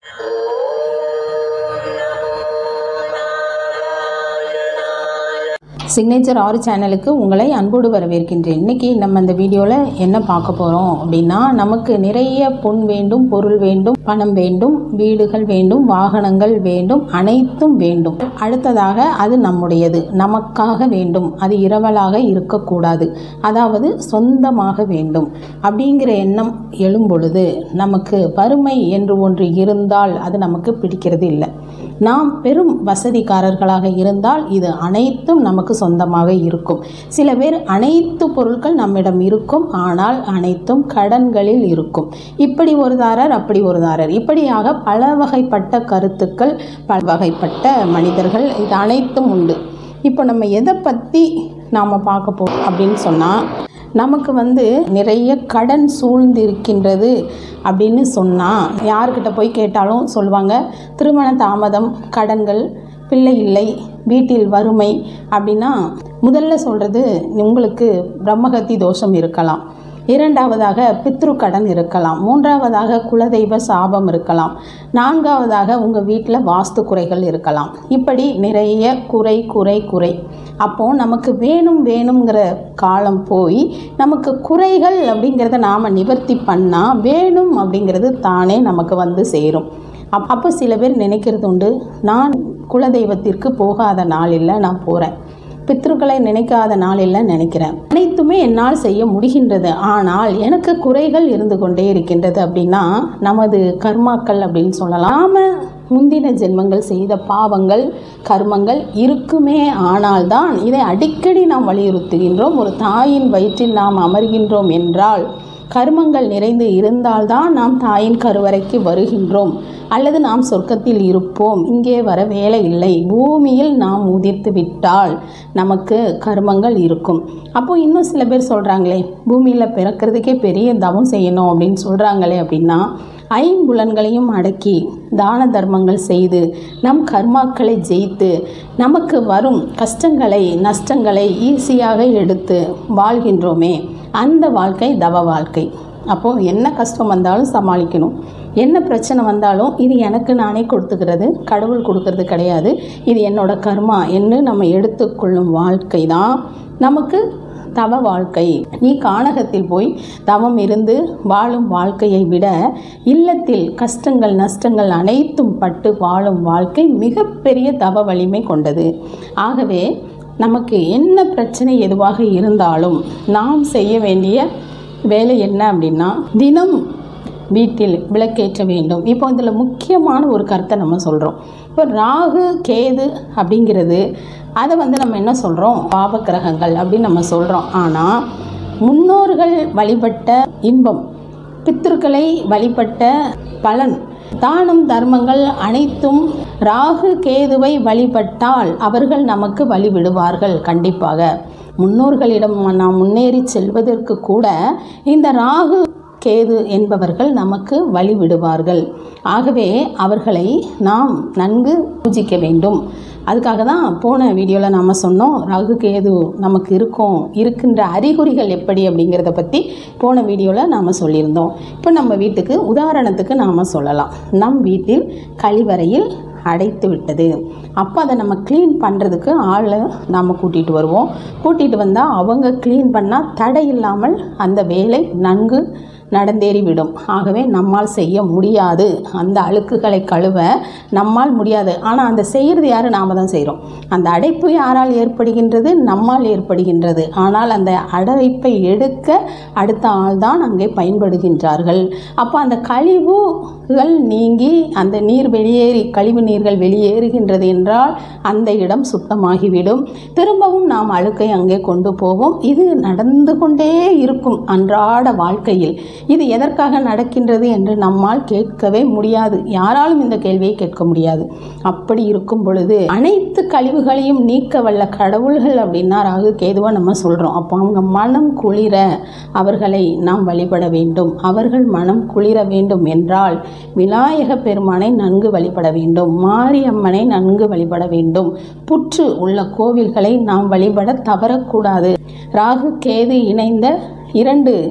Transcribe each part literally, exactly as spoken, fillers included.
Signature ஆறு சேனலுக்கு உங்களை அன்போடு வரவேற்கின்றேன். இன்றைக்கி நம்ம இந்த வீடியோவில் என்ன பார்க்க போகிறோம் அப்படின்னா, நமக்கு நிறைய பொன் வேண்டும், பொருள் வேண்டும், பணம் வேண்டும், வீடுகள் வேண்டும், வாகனங்கள் வேண்டும், அனைத்தும் வேண்டும். அடுத்ததாக அது நம்முடையது, நமக்காக வேண்டும், அது இரவலாக இருக்கக்கூடாது, அதாவது சொந்தமாக வேண்டும் அப்படிங்கிற எண்ணம் எழும் பொழுது நமக்கு வறுமை என்று ஒன்று இருந்தால் அது நமக்கு பிடிக்கிறது இல்லை. நாம் பெரும் வசதிக்காரர்களாக இருந்தால் இது அனைத்தும் நமக்கு சொந்தமாக இருக்கும். சில பேர் அனைத்து பொருட்கள் நம்மிடம் இருக்கும், ஆனால் அனைத்தும் கடன்களில் இருக்கும். இப்படி ஒரு தாரர், அப்படி ஒரு தாரர், இப்படியாக பல வகைப்பட்ட கருத்துக்கள், பல வகைப்பட்ட மனிதர்கள், இது அனைத்தும் உண்டு. இப்போ நம்ம எதை பற்றி நாம் பார்க்க போகிறோம் அப்படின்னு சொன்னால், நமக்கு வந்து நிறைய கடன் சூழ்ந்து இருக்கின்றது அப்படின்னு சொன்னால் யார்கிட்ட போய் கேட்டாலும் சொல்லுவாங்க, திருமண தாமதம், கடன்கள், பிள்ளை இல்லை, வீட்டில் வறுமை அப்படின்னா முதல்ல சொல்கிறது உங்களுக்கு பிரம்மகத்தி தோஷம் இருக்கலாம், இரண்டாவதாக பித்ரு கடன் இருக்கலாம், மூன்றாவதாக குலதெய்வ சாபம் இருக்கலாம், நான்காவதாக உங்கள் வீட்டில் வாஸ்து குறைகள் இருக்கலாம். இப்படி நிறைய குறை குறை குறை அப்போது நமக்கு வேணும் வேணுங்கிற காலம் போய் நமக்கு குறைகள் அப்படிங்கிறத நாம் நிவர்த்தி பண்ணால் வேணும் அப்படிங்கிறது தானே நமக்கு வந்து சேரும். அப் அப்போ சில பேர் நினைக்கிறது உண்டு, நான் குலதெய்வத்திற்கு போகாத நாளில் நான் போகிறேன், பித்ருக்களை நினைக்காத நாளில் நினைக்கிறேன், அனைத்துமே என்னால் செய்ய முடிகின்றது, ஆனால் எனக்கு குறைகள் இருந்து கொண்டே இருக்கின்றது அப்படின்னா நமது கர்மாக்கள் அப்படின்னு சொல்லலாம். நாம் முந்தின ஜென்மங்கள் செய்த பாவங்கள், கர்மங்கள் இருக்குமே. ஆனால் தான் இதை அடிக்கடி நாம் வலியுறுத்துகின்றோம். ஒரு தாயின் வயிற்றில் நாம் அமர்கின்றோம் என்றால் கர்மங்கள் நிறைந்து இருந்தால்தான் நாம் தாயின் கருவறைக்கு வருகின்றோம், அல்லது நாம் சொர்க்கத்தில் இருப்போம். இங்கே வர வேலை இல்லை. பூமியில் நாம் உதிர்த்து விட்டால் நமக்கு கர்மங்கள் இருக்கும். அப்போது இன்னும் சில பேர் சொல்கிறாங்களே, பூமியில் பிறக்கிறதுக்கே பெரிய தவம் செய்யணும் அப்படின்னு சொல்கிறாங்களே அப்படின்னா, ஐம்புலன்களையும் அடக்கி தான தர்மங்கள் செய்து நம் கர்மாக்களை ஜெயித்து நமக்கு வரும் கஷ்டங்களை, நஷ்டங்களை ஈஸியாக எடுத்து வாழ்கின்றோமே, அந்த வாழ்க்கை தவ வாழ்க்கை. அப்போது என்ன கஷ்டம் வந்தாலும் சமாளிக்கணும், என்ன பிரச்சனை வந்தாலும் இது எனக்கு நானே கொடுத்துக்கிறது, கடவுள் கொடுக்கறது கிடையாது, இது என்னோட கர்மா என்று நம்ம எடுத்துக்கொள்ளும் வாழ்க்கை தான் நமக்கு தவ வாழ்க்கை. நீ கானகத்தில் போய் தவம் இருந்து வாழும் வாழ்க்கையை விட இல்லத்தில் கஷ்டங்கள், நஷ்டங்கள் அனைத்தும் பட்டு வாழும் வாழ்க்கை மிகப்பெரிய தவ வலிமை கொண்டது. ஆகவே நமக்கு என்ன பிரச்சனை எதுவாக இருந்தாலும் நாம் செய்ய வேண்டிய வேலை என்ன அப்படின்னா, தினம் வீட்டில் விளக்கேற்ற வேண்டும். இப்போ இதில் முக்கியமான ஒரு கருத்தை நம்ம சொல்கிறோம். இப்போ ராகு கேது அப்படிங்கிறது அதை வந்து நம்ம என்ன சொல்கிறோம், பாவ கிரகங்கள் அப்படின்னு நம்ம சொல்கிறோம். ஆனால் முன்னோர்கள் வழிபட்ட இன்பம், பித்ருக்களை வழிபட்ட பலன், தானம், தர்மங்கள் அனைத்தும் ராகு கேதுவை வழிபட்டால் அவர்கள் நமக்கு வழிவிடுவார்கள். கண்டிப்பாக முன்னோர்களிடம் நாம் முன்னேறி செல்வதற்கு கூட இந்த ராகு கேது என்பவர்கள் நமக்கு வழிவிடுவார்கள். ஆகவே அவர்களை நாம் நன்கு பூஜிக்க வேண்டும். அதுக்காக தான் போன வீடியோவில் நாம் சொன்னோம், ராகு கேது நமக்கு இருக்கும், இருக்கின்ற அறிகுறிகள் எப்படி அப்படிங்கிறத பற்றி போன வீடியோவில் நாம் சொல்லியிருந்தோம். இப்போ நம்ம வீட்டுக்கு உதாரணத்துக்கு நாம் சொல்லலாம், நம் வீட்டில் கழிவறையில் அடைத்து விட்டது. அப்போ அதை நம்ம க்ளீன் பண்ணுறதுக்கு ஆளை நாம் கூட்டிகிட்டு வருவோம். கூட்டிகிட்டு வந்தால் அவங்க க்ளீன் பண்ணால் தடை இல்லாமல் அந்த வேலை நன்கு நடந்தேறிவிடும். ஆகவே நம்மால் செய்ய முடியாது, அந்த அழுக்குகளை கழுவ நம்மால் முடியாது. ஆனால் அந்த செய்கிறது யார், நாம் தான் செய்கிறோம். அந்த அடைப்பு யாரால் ஏற்படுகின்றது, நம்மால் ஏற்படுகின்றது. ஆனால் அந்த அடைப்பை எடுக்க அடுத்த ஆள் தான் அங்கே பயன்படுகின்றார்கள். அப்போ அந்த கழிவுகள் நீங்கி அந்த நீர் வெளியேறி, கழிவு நீர்கள் வெளியேறுகின்றது என்றால் அந்த இடம் சுத்தமாகிவிடும். திரும்பவும் நாம் அழுக்கை அங்கே கொண்டு போவோம். இது நடந்து கொண்டே இருக்கும் அன்றாட வாழ்க்கையில். இது எதற்காக நடக்கின்றது என்று நம்மால் கேட்கவே முடியாது. யாராலும் இந்த கேள்வியை கேட்க முடியாது. அப்படி இருக்கும் பொழுது அனைத்து கழிவுகளையும் நீக்க வல்ல கடவுள்கள் அப்படின்னா ராகு கேதுவா நம்ம சொல்கிறோம். அப்போ அவங்க மனம் குளிர அவர்களை நாம் வழிபட வேண்டும். அவர்கள் மனம் குளிர வேண்டும் என்றால் விநாயக பெருமானை நன்கு வழிபட வேண்டும், மாரியம்மனை நன்கு வழிபட வேண்டும். புற்று உள்ள கோவில்களை நாம் வழிபட தவறக்கூடாது. ராகு கேது இணைந்த இரண்டு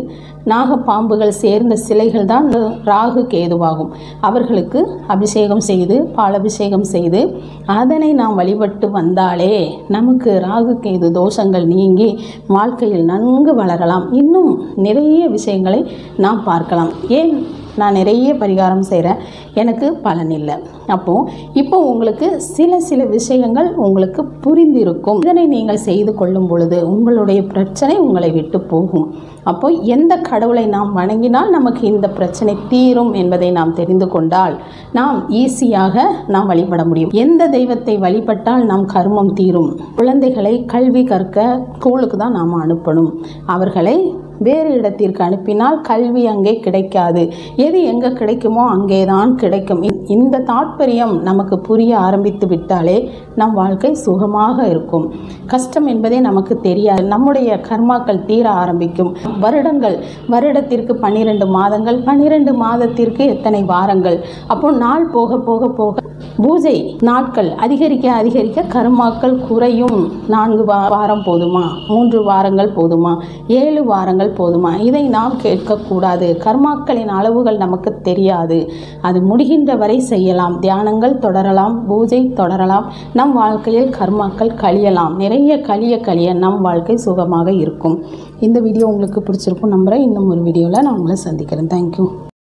நாகப்பாம்புகள் சேர்ந்த சிலைகள் தான் ராகு கேதுவாகும். அவர்களுக்கு அபிஷேகம் செய்து பாலபிஷேகம் செய்து அதனை நாம் வழிபட்டு வந்தாலே நமக்கு ராகு கேது தோஷங்கள் நீங்கி வாழ்க்கையில் நன்கு வளரலாம். இன்னும் நிறைய விஷயங்களை நாம் பார்க்கலாம். ஏன் நான் நிறைய பரிகாரம் செய்கிறேன், எனக்கு பலன் இல்லை. அப்போது இப்போ உங்களுக்கு சில சில விஷயங்கள் உங்களுக்கு புரிந்திருக்கும். இதனை நீங்கள் செய்து கொள்ளும் பொழுது உங்களுடைய பிரச்சனை உங்களை விட்டு போகும். அப்போ எந்த கடவுளை நாம் வணங்கினால் நமக்கு இந்த பிரச்சனை தீரும் என்பதை நாம் தெரிந்து கொண்டால் நாம் ஈஸியாக நாம் வழிபட முடியும். எந்த தெய்வத்தை வழிபட்டால் நாம் கர்மம் தீரும். குழந்தைகளை கல்வி கற்க ஸ்கூலுக்கு தான் நாம் அனுப்பணும். அவர்களை வேறு இடத்திற்கு அனுப்பினால் கல்வி அங்கே கிடைக்காது. எது எங்கே கிடைக்குமோ அங்கே தான் கிடைக்கும். இந்த தாற்பயம் நமக்கு புரிய ஆரம்பித்து விட்டாலே நம் வாழ்க்கை சுகமாக இருக்கும். கஷ்டம் என்பதே நமக்கு தெரியாது. நம்முடைய கர்மாக்கள் தீர ஆரம்பிக்கும். வருடங்கள், வருடத்திற்கு பன்னிரெண்டு மாதங்கள், பன்னிரெண்டு மாதத்திற்கு எத்தனை வாரங்கள், அப்போ நாள் போக போக போக பூஜை நாட்கள் அதிகரிக்க அதிகரிக்க கர்மாக்கள் குறையும். நான்கு வாரம் போதுமா, மூன்று வாரங்கள் போதுமா, ஏழு வாரங்கள் போதுமா, இதை நாம் கேட்கக்கூடாது. கர்மாக்களின் அளவுகள் நமக்கு தெரியாது. அது முடிகின்ற வரை செய்யலாம். தியானங்கள் தொடரலாம், பூஜை தொடரலாம். நம் வாழ்க்கையில் கர்மாக்கள் கழியலாம். நிறைய கழிய கழிய நம் வாழ்க்கை சுகமாக இருக்கும். இந்த வீடியோ உங்களுக்கு பிடிச்சிருக்கும் நம்புகிறேன். இன்னும் ஒரு வீடியோவில் நான் உங்களை சந்திக்கிறேன். தேங்க்யூ.